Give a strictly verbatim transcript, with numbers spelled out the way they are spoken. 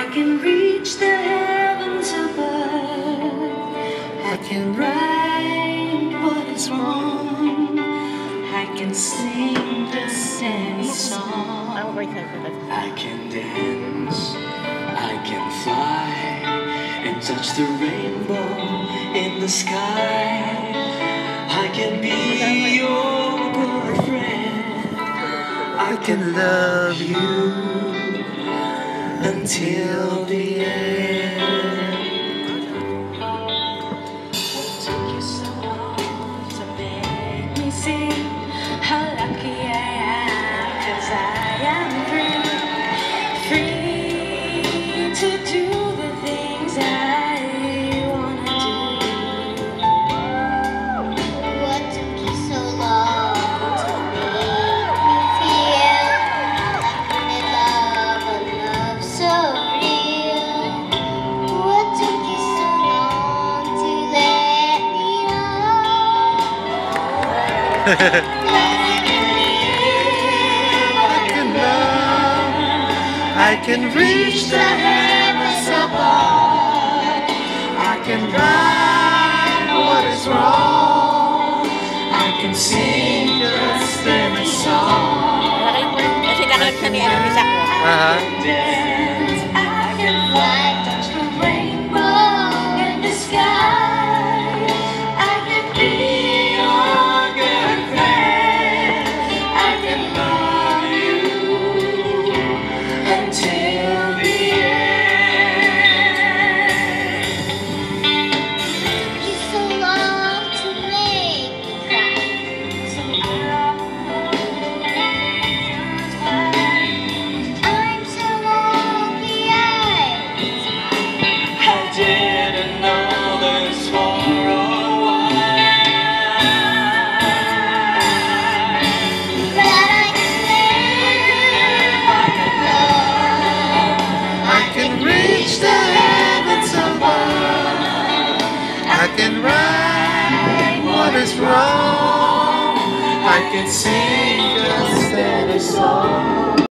can reach the heavens above. I can right what is wrong. I can sing just any song. I can dance, I can fly, and touch the rainbow in the sky. I can be your girlfriend. I can love you until the end. It took you so long to make me see how lucky I am, 'cause I am free, free to do the things I wanna do. What took you so long to make me feel like I'm in love, a love so real? What took you so long to let me know? I can reach the heavens above. I can right what is wrong. I can sing just any song. Kasi nakita ni ano ni Zach mo. Uh-huh. I can fly, touch the rainbow in the sky. I can be your girlfriend. I can love you Until the end. Took you so long to make me cry. So long. I'm so lucky I I didn't know this for a while. But I can live like a love. I can reach the heavens above. I can right what is wrong. I can sing just any song.